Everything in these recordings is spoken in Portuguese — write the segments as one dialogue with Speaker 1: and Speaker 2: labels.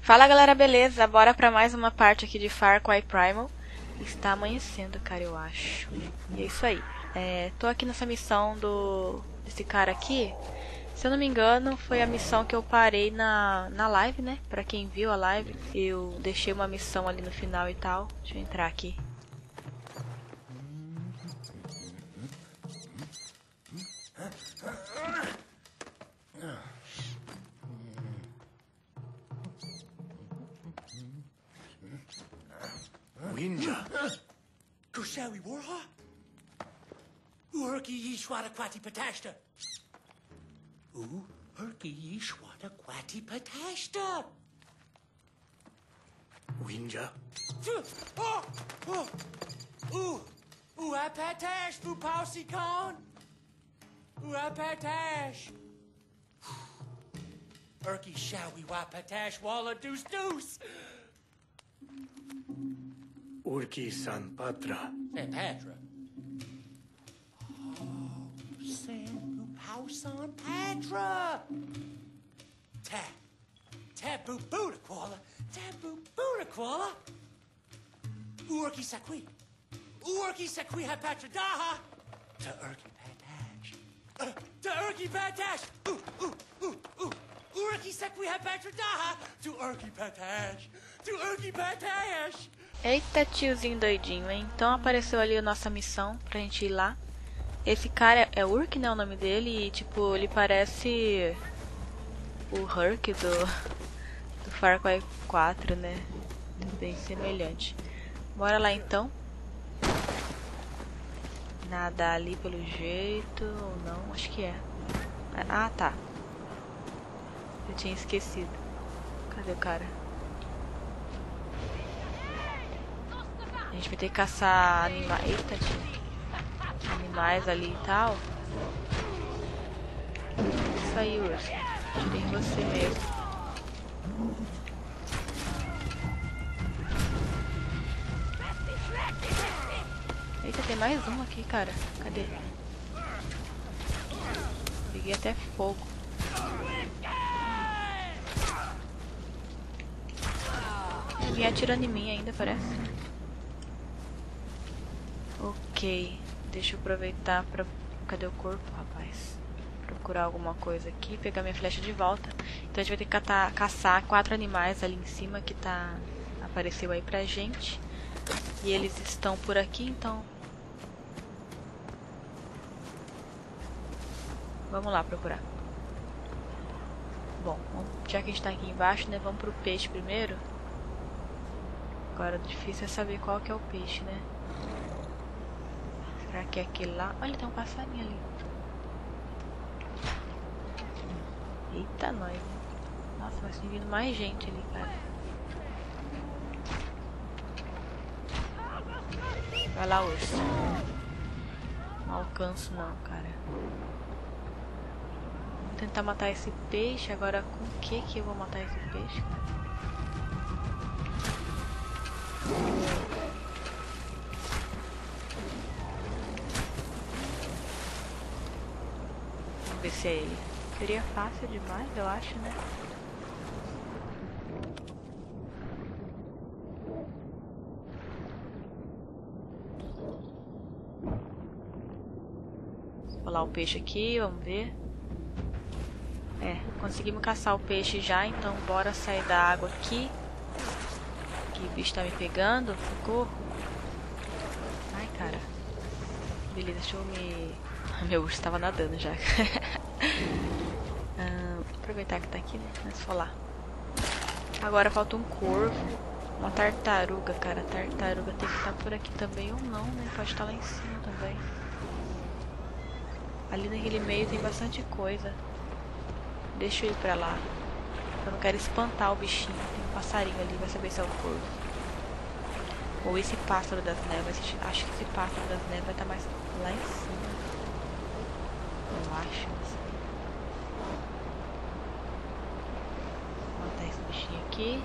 Speaker 1: Fala galera, beleza? Bora pra mais uma parte aqui de Far Cry Primal. Está amanhecendo, cara, eu acho. E é isso aí. Tô aqui nessa missão desse cara aqui. Se eu não me engano, foi a missão que eu parei na live, né? Pra quem viu a live, eu deixei uma missão ali no final e tal. Deixa eu entrar aqui.
Speaker 2: Winja. Kushawi Warha? Urki Yishwata Kwati Patashta. Urki Yishwata Kwati Patashta. Winja. Apatash, Pupausi Khan. Apatash. Urki Shawi Wapatash Walla Deuce Deuce.
Speaker 3: Urki San Patra.
Speaker 2: San Patra. Oh, San San Patra. Tabu Buddha Koala. Tabu Buddha Koala. Urki Sakwi. Urki Sakwi Hapatra Daha. To Urki Patash. To Urki Patash. Urki Sakwi Hapatra Daha. To Urki Patash. To Urki Patash.
Speaker 1: Eita, tiozinho doidinho, hein? Então apareceu ali a nossa missão pra gente ir lá. Esse cara é Urk, né, o nome dele, e tipo, ele parece o Hurk do Far Cry 4, né? Bem semelhante. Bora lá então. Nada ali pelo jeito, ou não, acho que é. Ah, tá. Eu tinha esquecido. Cadê o cara? A gente vai ter que caçar animais. Eita, tio. Animais ali e tal. Isso aí, urso. Tirei você mesmo. Eita, tem mais um aqui, cara. Cadê? Peguei até fogo. Ele vinha atirando em mim ainda, parece. Ok, deixa eu aproveitar pra... Cadê o corpo, rapaz? Procurar alguma coisa aqui, pegar minha flecha de volta. Então a gente vai ter que caçar 4 animais ali em cima que apareceu aí pra gente. E eles estão por aqui, então... Vamos lá procurar. Bom, já que a gente tá aqui embaixo, né? Vamos pro peixe primeiro. Agora o difícil é saber qual que é o peixe, né? Será que é aquele lá? Olha, tem um passarinho ali. Eita, nós. Nossa, mas tem vindo mais gente ali, cara. Vai lá, urso. Não alcanço não, cara. Vou tentar matar esse peixe. Agora com o que eu vou matar esse peixe, cara? Vamos ver se é ele. Seria fácil demais, eu acho, né? Vou pular o peixe aqui, vamos ver. Conseguimos caçar o peixe já, então bora sair da água aqui. Que o bicho tá me pegando. Socorro. Ai, cara. Beleza, deixa eu me... Meu urso tava nadando já. Aproveitar que tá aqui, né? Mas for lá. Agora falta um corvo. Uma tartaruga, cara. Tartaruga tem que estar por aqui também ou não, né? Pode estar lá em cima também. Ali naquele meio tem bastante coisa. Deixa eu ir pra lá. Eu não quero espantar o bichinho. Tem um passarinho ali, vai saber se é o corvo. Ou esse pássaro das névoas. Acho que esse pássaro das névoas vai estar mais lá em cima. Eu acho. Vou matar esse bichinho aqui.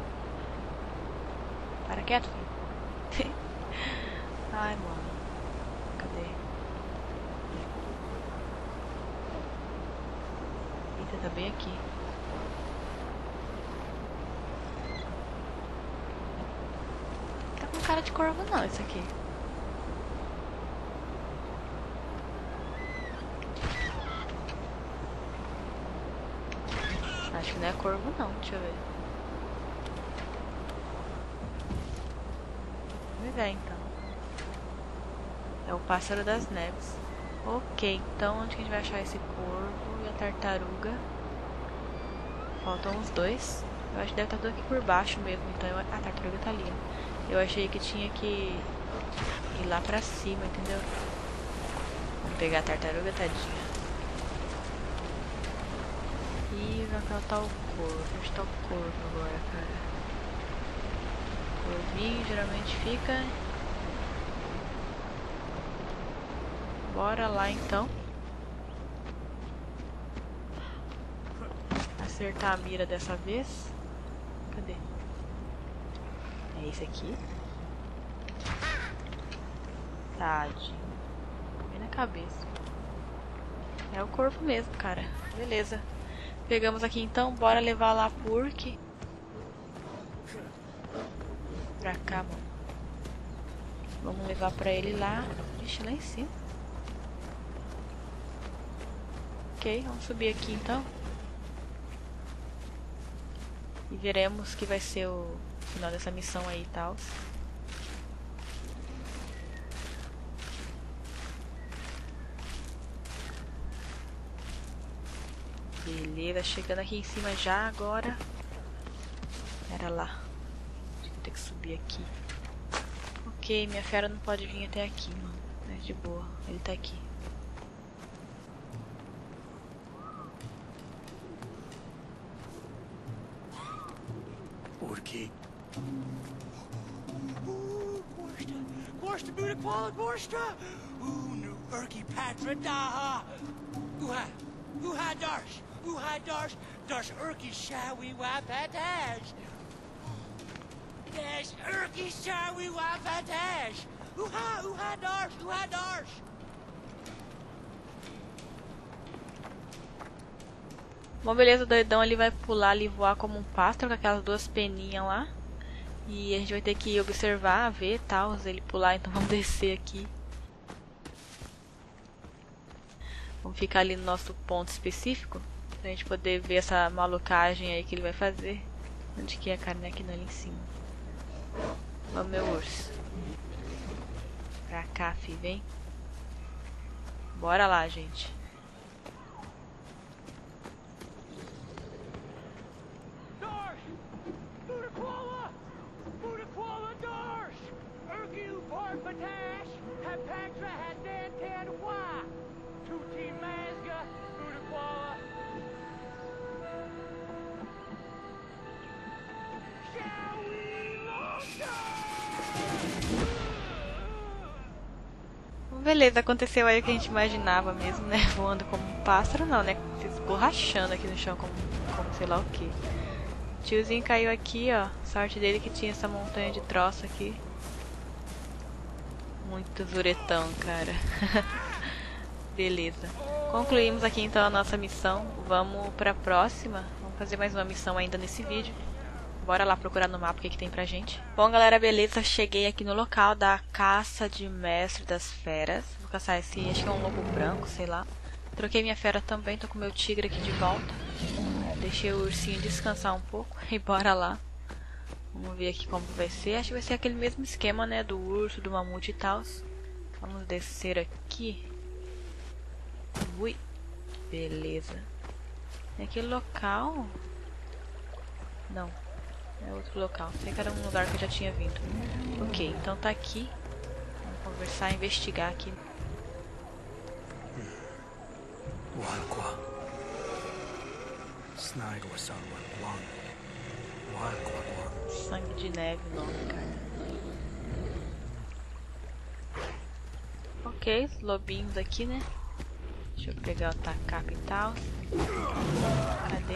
Speaker 1: Para quieto, filho. Ai, mano. Cadê? Eita, tá bem aqui. cara de corvo não, isso aqui. Acho que não é corvo não, deixa eu ver. Vamos ver então. É o pássaro das neves. Ok, então onde que a gente vai achar esse corvo e a tartaruga? Faltam os dois. Eu acho que deve estar tudo aqui por baixo mesmo. Então a tartaruga tá ali. Eu achei que tinha que ir lá pra cima, entendeu? Vamos pegar a tartaruga, tadinha. E vai faltar o corvo. Onde tá o corvo agora, cara? O corvinho geralmente fica. Bora lá então. Acertar a mira dessa vez. Cadê? É esse aqui. Tadinho. Bem na cabeça. É o corvo mesmo, cara. Beleza. Pegamos aqui então. Bora levar lá pro Urk. Pra cá, mano. Vamos levar pra ele lá. Ixi, lá em cima. Ok, vamos subir aqui então. E veremos que vai ser o final dessa missão aí e tal. Beleza, chegando aqui em cima já agora. Pera lá. Vou ter que subir aqui. Ok, minha fera não pode vir até aqui, mano. Mas de boa, ele tá aqui.
Speaker 3: Urki.
Speaker 2: Gorsta, Buddha Quala, Gorsta! Nu Urki Patra Daha! Uha Darsh, Darsh Urki Shawi Wapatash! Dash Urki Shawi Wapatash! Uha Darsh!
Speaker 1: Bom, beleza, o doidão ele vai pular ali, voar como um pássaro com aquelas duas peninhas lá. E a gente vai ter que observar, ver tal, ele pular, então vamos descer aqui. Vamos ficar ali no nosso ponto específico, pra gente poder ver essa malucagem aí que ele vai fazer. Onde que é, cara? Não é aqui não, ali em cima. Vamos, meu urso. Pra cá, fi, vem. Bora lá, gente. Beleza, aconteceu aí o que a gente imaginava mesmo, né? Voando como um pássaro, não, né? Se esborrachando aqui no chão como sei lá o que. Tiozinho caiu aqui, ó. Sorte dele que tinha essa montanha de troço aqui. Muito zuretão, cara. Beleza. Concluímos aqui então a nossa missão. Vamos pra próxima. Vamos fazer mais uma missão ainda nesse vídeo. Bora lá procurar no mapa o que tem pra gente. Bom, galera, beleza. Cheguei aqui no local da caça de mestre das feras. Vou caçar esse, acho que é um lobo branco, sei lá. Troquei minha fera também, tô com meu tigre aqui de volta. Deixei o ursinho descansar um pouco e bora lá. Vamos ver aqui como vai ser. Acho que vai ser aquele mesmo esquema, né, do urso, do mamute e tal. Vamos descer aqui. Ui, beleza. É aquele local... Não, é outro local. Sei que era um lugar que eu já tinha vindo. Ok, então tá aqui. Vamos conversar, investigar aqui. Sangue de neve, nome, cara. Ok, os lobinhos aqui, né? Deixa eu pegar o tacape e tal. Cadê?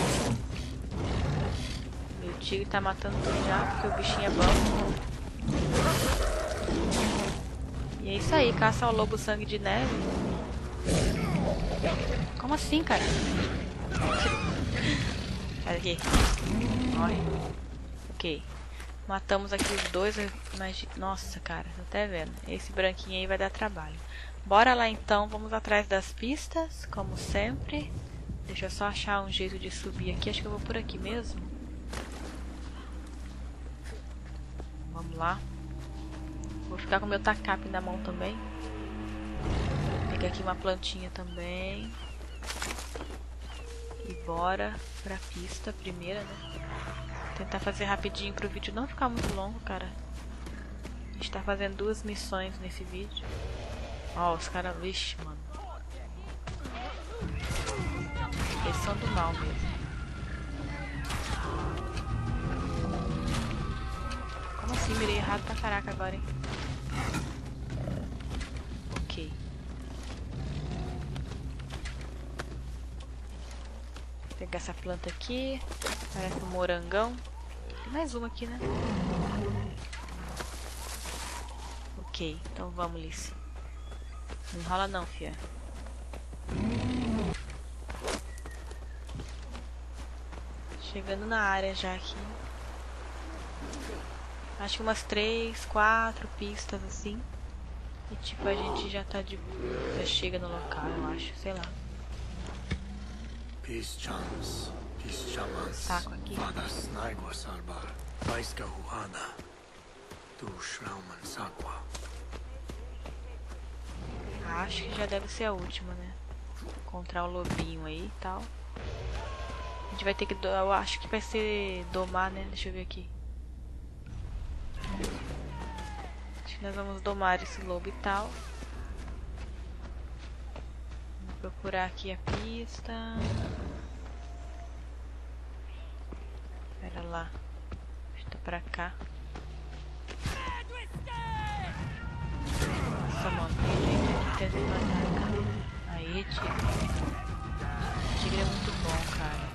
Speaker 1: Meu tigre tá matando tudo já, porque o bichinho é bom. E é isso aí, caça ao lobo sangue de neve. Como assim, cara? Sai daqui. Morre. Ok. Matamos aqui os dois, mas... Nossa, cara, tô até vendo. Esse branquinho aí vai dar trabalho. Bora lá então, vamos atrás das pistas, como sempre. Deixa eu só achar um jeito de subir aqui. Acho que eu vou por aqui mesmo. Vamos lá. Vou ficar com meu tacape na mão também. Pegar aqui uma plantinha também. E bora pra pista primeira, né? Tentar fazer rapidinho pro vídeo não ficar muito longo, cara. A gente tá fazendo 2 missões nesse vídeo. Ó, os caras... Vixe, mano. Eles são do mal mesmo. Como assim? Mirei errado pra caraca agora, hein? Ok. Vou pegar essa planta aqui. Parece um morangão. Tem mais uma aqui, né? Ok, então vamos, Lice. Não enrola não, fia. Chegando na área já aqui. Acho que umas 3, 4 pistas assim. E tipo, a gente já tá de... Já chega no local, eu acho. Sei lá. Saco aqui. Acho que já deve ser a última, né? Encontrar o lobinho aí e tal. A gente vai ter que... Eu acho que vai ser domar, né? Deixa eu ver aqui. Acho que nós vamos domar esse lobo e tal. Vou procurar aqui a pista. Pera lá. Acho que tá pra cá. Nossa, mano. Tem gente aqui tentando matar, cara. Aí, tigre. Tigre é muito bom, cara.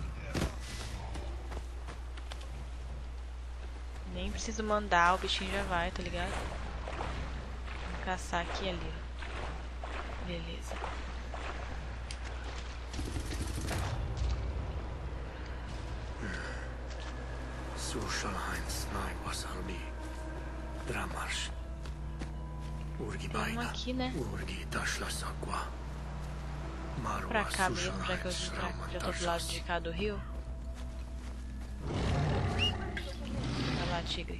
Speaker 1: Nem preciso mandar, o bichinho já vai, tá ligado? Vou caçar aqui e ali, ó. Beleza. Tem uma aqui, né? Pra cá mesmo, já que eu já tô do lado de cá do rio. Vai lá, tigre.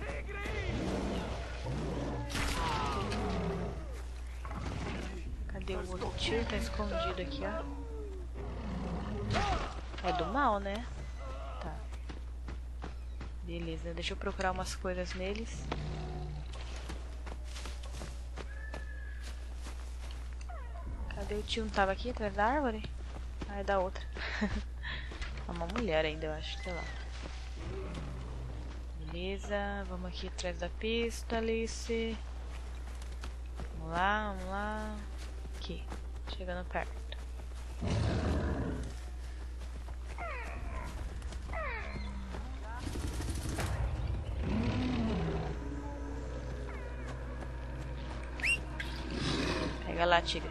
Speaker 1: Cadê o outro tiro? Tá escondido aqui, ó. É do mal, né? Tá. Beleza, deixa eu procurar umas coisas neles. Cadê o tio? Não tava aqui atrás da árvore? Ah, é da outra. É uma mulher ainda, eu acho. Sei lá. Beleza, vamos aqui atrás da pista, Alice. Vamos lá, vamos lá. Aqui, chegando perto. Pega lá, tigre.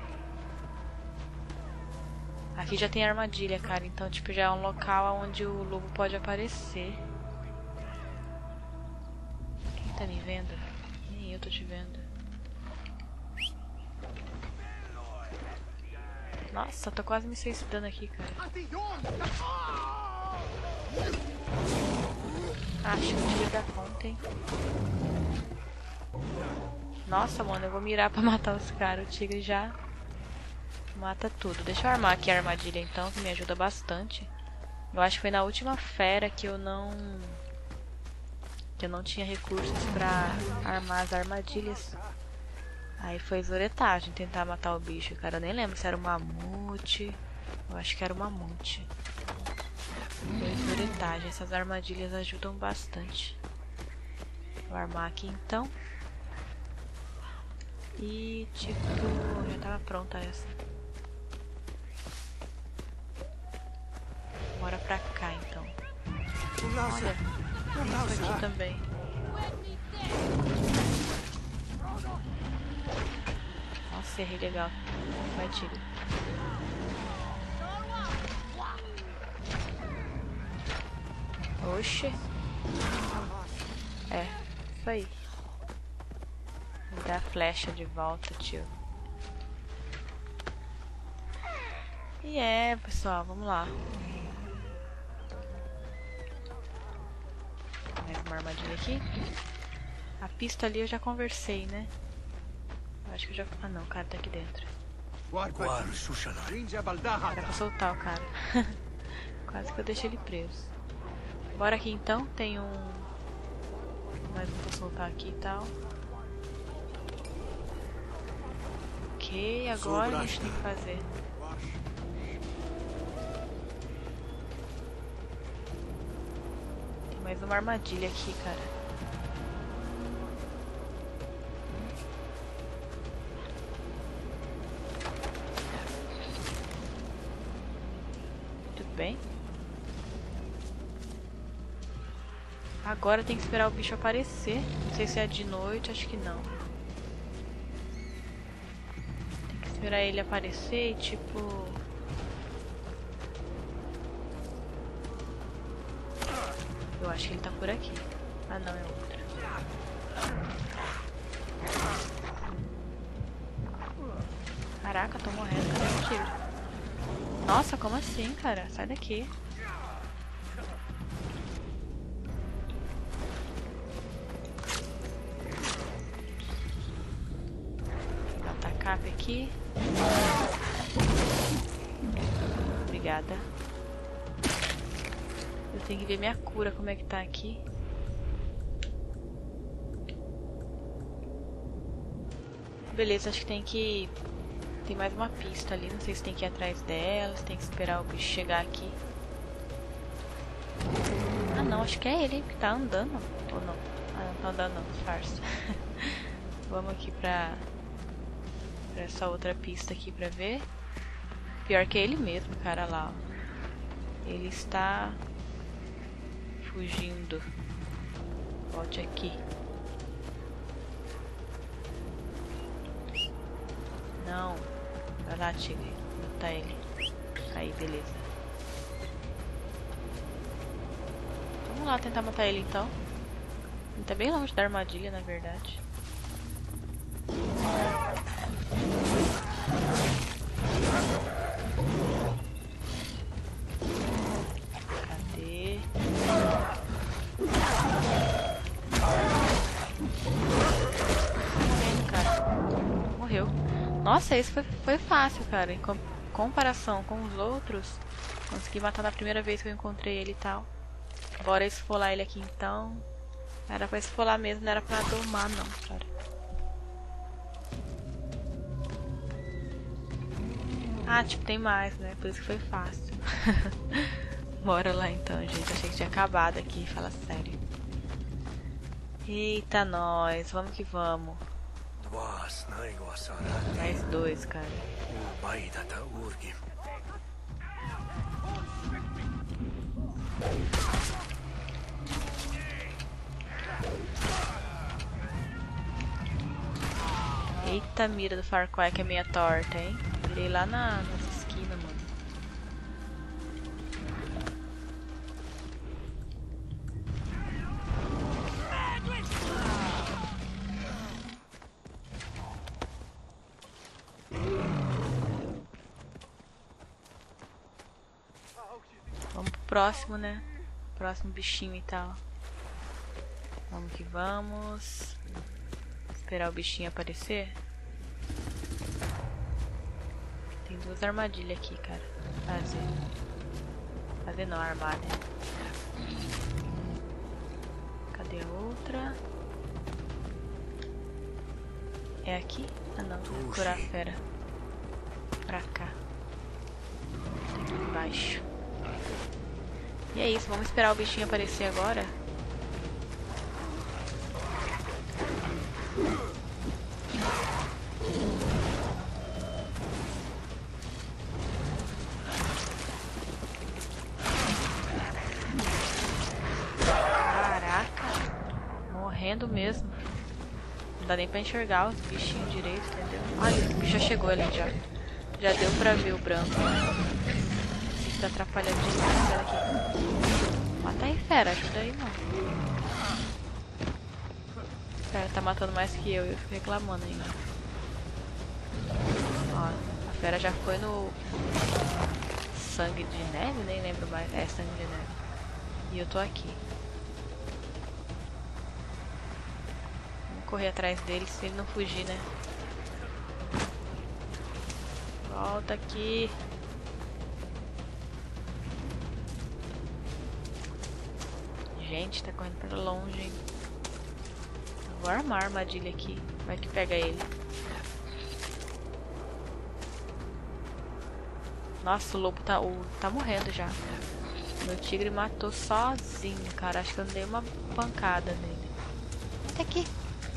Speaker 1: Aqui já tem armadilha, cara. Então, tipo, já é um local onde o lobo pode aparecer. Quem tá me vendo? Nem eu tô te vendo. Nossa, tô quase me suicidando aqui, cara. Acho que o tigre dá conta, hein? Nossa, mano, eu vou mirar pra matar os caras. O tigre já mata tudo. Deixa eu armar aqui a armadilha então, que me ajuda bastante. Eu acho que foi na última fera que eu não tinha recursos pra armar as armadilhas. Aí foi zoretagem tentar matar o bicho, cara. Eu nem lembro se era um mamute. Eu acho que era um mamute. Foi zoretagem. Essas armadilhas ajudam bastante. Vou armar aqui então. E tipo, já tava pronta essa. Bora pra cá então. Olha, tem isso aqui também. Nossa, errei legal. Vai, tigre. Oxe. É, Isso aí. Me dá a flecha de volta, tio. E pessoal, vamos lá. Mais uma armadilha aqui. A pista ali eu já conversei, né? Eu acho que eu já... Ah não, o cara tá aqui dentro. Era pra soltar o cara. Quase que eu deixei ele preso. Bora aqui então, tem um... mais um pra soltar aqui e tal. Ok, agora a gente tem que fazer. Tem mais uma armadilha aqui, cara. Tudo bem? Agora tem que esperar o bicho aparecer. Não sei se é de noite, acho que não. Tem que esperar ele aparecer e tipo... Eu acho que ele tá por aqui. Ah não, é outro. Caraca, tô morrendo, cadê o tiro? Nossa, como assim, cara? Sai daqui. Cap aqui. Obrigada. Eu tenho que ver minha cura, como é que tá aqui. Beleza, acho que tem que... Tem mais uma pista ali, não sei se tem que ir atrás dela, se tem que esperar o bicho chegar aqui. Ah não, acho que é ele que tá andando. Ou não? Ah, não tá andando não, disfarça. Vamos aqui pra essa outra pista aqui pra ver. Pior que é ele mesmo, cara, lá, ó. Ele está fugindo. Volte aqui. Não. Vai lá, Tigre. Botar ele. Aí, beleza. Vamos lá tentar matar ele então. Ele tá bem longe da armadilha, na verdade. Cadê? Morrendo, cara. Morreu. Nossa, esse foi fácil, cara. Em comparação com os outros, consegui matar na primeira vez que eu encontrei ele e tal. Bora esfolar ele aqui então. Era pra esfolar mesmo, não era pra domar não, cara. Ah, tipo, tem mais, né? Por isso que foi fácil. Bora lá então, gente. Achei que tinha acabado aqui, fala sério. Eita, nós. Vamos que vamos. Mais 2, cara. Eita, mira do Far Cry que é meia torta, hein? Virei lá nas esquinas, mano. Vamos pro próximo, né? Próximo bichinho e tal. Vamos que vamos. Esperar o bichinho aparecer. Tem 2 armadilhas aqui, cara. Fazer não, armar, né? Cadê a outra? É aqui? Ah não, curar a fera. Pra cá. Aqui embaixo. E é isso, vamos esperar o bichinho aparecer agora. Morrendo mesmo. Não dá nem pra enxergar os bichinhos direito, entendeu? Ai, o bicho já chegou ali já. Já deu pra ver o branco. Esse tá atrapalhando demais. Pera aqui. Mata aí, fera. Ajuda aí, não. Cara, tá matando mais que eu fico reclamando ainda. Ó, a fera já foi no sangue de neve, nem lembro mais. É, sangue de neve. E eu tô aqui. Vamos correr atrás dele se ele não fugir, né? Volta aqui. Gente, tá correndo pra longe, hein? Vou armar a armadilha aqui. Vai que pega ele. Nossa, o lobo tá morrendo já. Meu tigre matou sozinho, cara. Acho que eu não dei uma pancada nele. Volta aqui.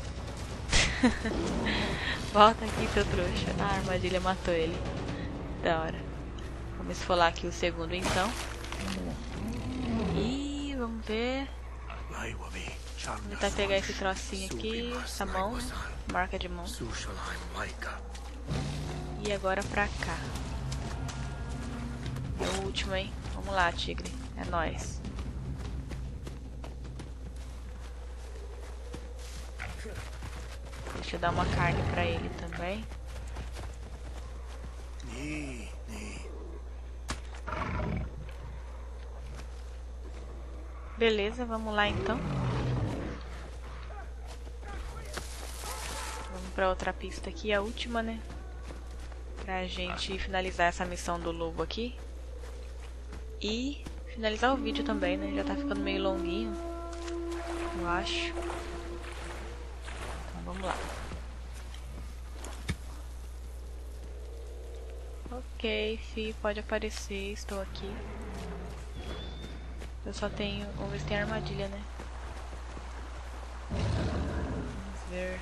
Speaker 1: Volta aqui, seu trouxa. Ah, a armadilha matou ele. Da hora. Vamos esfolar aqui o segundo, então. E vamos ver. Vou tentar pegar esse trocinho aqui. Essa mão, né? Marca de mão. E agora pra cá. É o último, hein? Vamos lá, tigre. É nóis. Deixa eu dar uma carne pra ele também. Beleza, vamos lá então. Vamos pra outra pista aqui, a última, né? Pra gente finalizar essa missão do lobo aqui. E finalizar o vídeo também, né? Já tá ficando meio longuinho, eu acho. Então vamos lá. Ok, fi, pode aparecer, estou aqui. Eu só tenho... Vamos ver se tem armadilha, né? Vamos ver...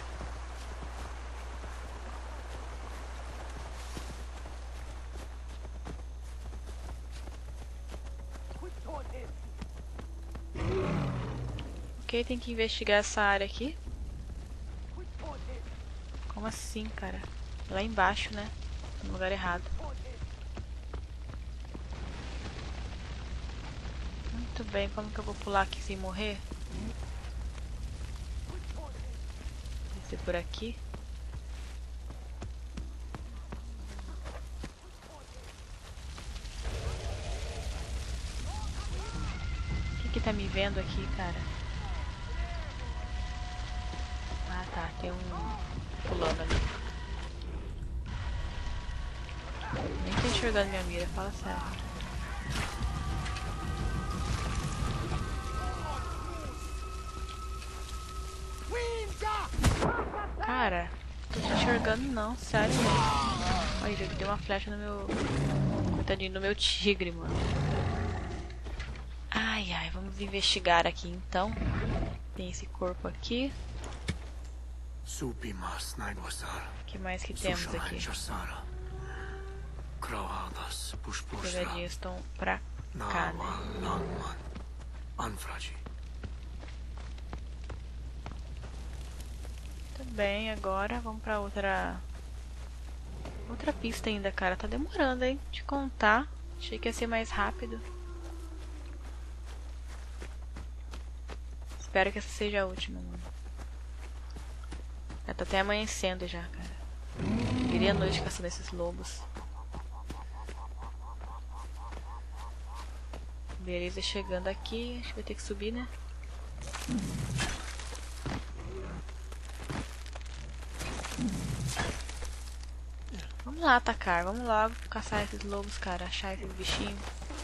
Speaker 1: Ok, tem que investigar essa área aqui. Como assim, cara? Lá embaixo, né? No lugar errado. Muito bem, como que eu vou pular aqui sem morrer? Descer por aqui. O que tá me vendo aqui, cara? Ah, tá. Tem um pulando ali. Nem tô enxergando minha mira, fala sério. Cara, tô te enxergando não, sério mesmo. Olha, já deu uma flecha no meu... Coitadinho do meu tigre, mano. Ai, ai, vamos investigar aqui então. Tem esse corpo aqui. O que mais que temos aqui? As pegadinhas estão pra cá, né? Tudo bem, agora vamos pra outra pista ainda, cara. Tá demorando, hein? De contar. Achei que ia ser mais rápido. Espero que essa seja a última, mano. Já tá até amanhecendo já, cara. Virei a noite caçando esses lobos. Beleza, chegando aqui. Acho que vai ter que subir, né? Vamos lá atacar. Vamos logo caçar esses lobos, cara. Achar esses bichinhos.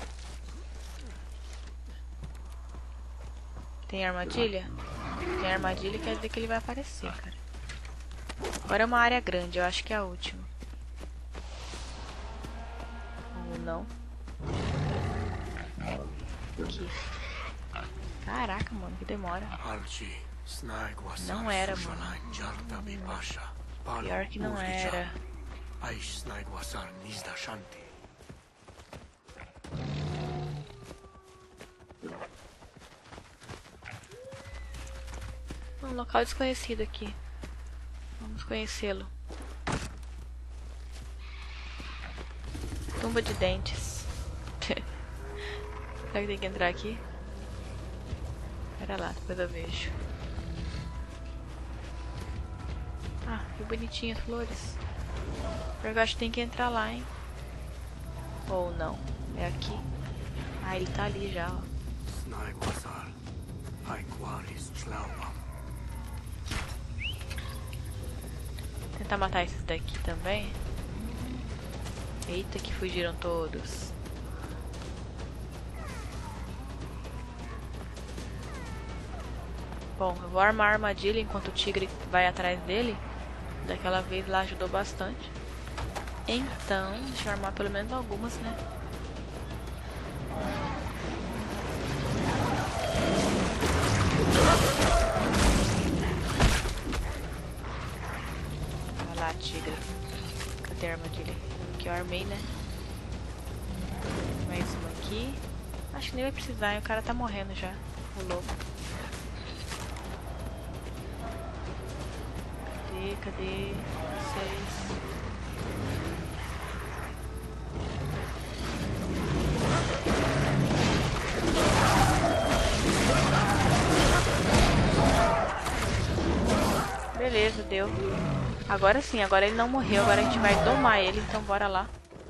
Speaker 1: Tem armadilha? Tem armadilha, quer dizer que ele vai aparecer, cara. Agora é uma área grande, eu acho que é a última. Ou não. Aqui. Caraca, mano, que demora. Não era, mano. Pior que não era. Um local desconhecido aqui. Vamos conhecê-lo. Tumba de dentes. Será que tem que entrar aqui? Pera lá, depois eu vejo. Ah, que bonitinhas flores. Eu acho que tem que entrar lá, hein? Ou não. É aqui. Ah, ele tá ali já, ó. Tentar matar esses daqui também. Eita, que fugiram todos. Bom, eu vou armar a armadilha enquanto o tigre vai atrás dele. Daquela vez lá ajudou bastante. Então, deixa eu armar pelo menos algumas, né? Vai lá, tigre. Cadê a armadilha? Que eu armei, né? Mais uma aqui. Acho que nem vai precisar, hein? O cara tá morrendo já. O lobo. Cadê vocês? Beleza, deu. Agora sim, agora ele não morreu. Agora a gente vai domar ele, então bora lá.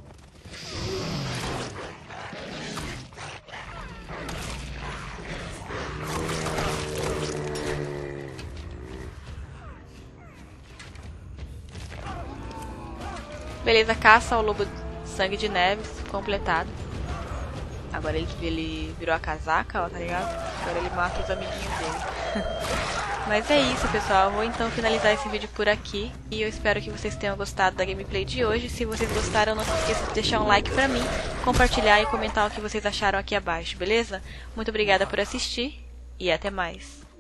Speaker 1: Beleza, caça ao lobo sangue de neves, completado. Agora ele virou a casaca, ó, tá ligado? Agora ele mata os amiguinhos dele. Mas é isso, pessoal. Eu vou então finalizar esse vídeo por aqui. E eu espero que vocês tenham gostado da gameplay de hoje. Se vocês gostaram, não se esqueça de deixar um like pra mim, compartilhar e comentar o que vocês acharam aqui abaixo, beleza? Muito obrigada por assistir e até mais.